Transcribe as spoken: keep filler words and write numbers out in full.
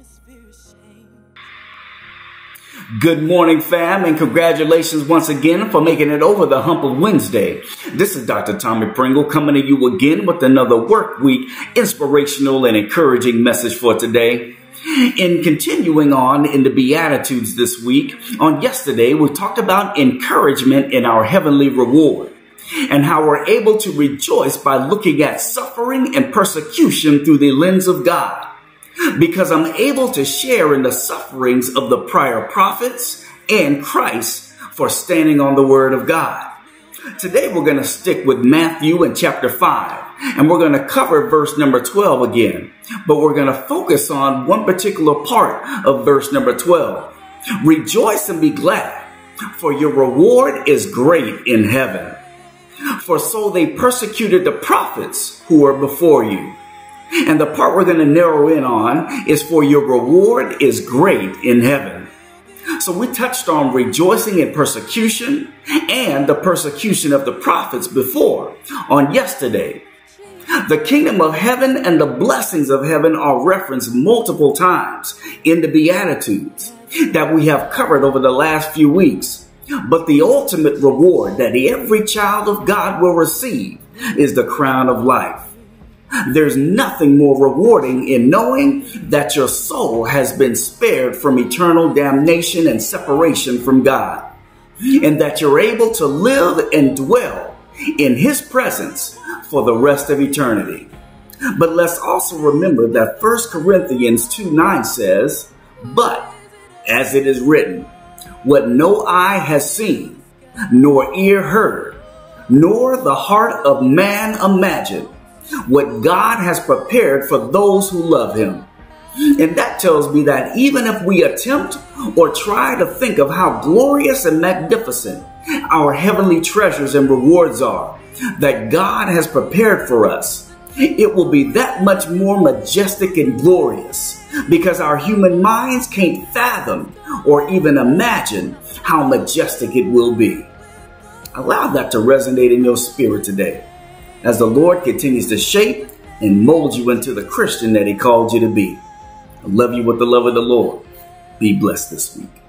Good morning, fam, and congratulations once again for making it over the hump of Wednesday. This is Doctor Tommy Pringle coming to you again with another work week inspirational and encouraging message for today. In continuing on in the Beatitudes this week, on yesterday we talked about encouragement in our heavenly reward and how we're able to rejoice by looking at suffering and persecution through the lens of God. Because I'm able to share in the sufferings of the prior prophets and Christ for standing on the word of God. Today we're going to stick with Matthew in chapter five, and we're going to cover verse number twelve again. But we're going to focus on one particular part of verse number twelve. Rejoice and be glad, for your reward is great in heaven. For so they persecuted the prophets who were before you. And the part we're going to narrow in on is for your reward is great in heaven. So we touched on rejoicing in persecution and the persecution of the prophets before on yesterday. The kingdom of heaven and the blessings of heaven are referenced multiple times in the Beatitudes that we have covered over the last few weeks. But the ultimate reward that every child of God will receive is the crown of life. There's nothing more rewarding in knowing that your soul has been spared from eternal damnation and separation from God, and that you're able to live and dwell in His presence for the rest of eternity. But let's also remember that First Corinthians two nine says, "But as it is written, what no eye has seen, nor ear heard, nor the heart of man imagined, what God has prepared for those who love Him." And that tells me that even if we attempt or try to think of how glorious and magnificent our heavenly treasures and rewards are that God has prepared for us, it will be that much more majestic and glorious because our human minds can't fathom or even imagine how majestic it will be. Allow that to resonate in your spirit today, as the Lord continues to shape and mold you into the Christian that He called you to be. I love you with the love of the Lord. Be blessed this week.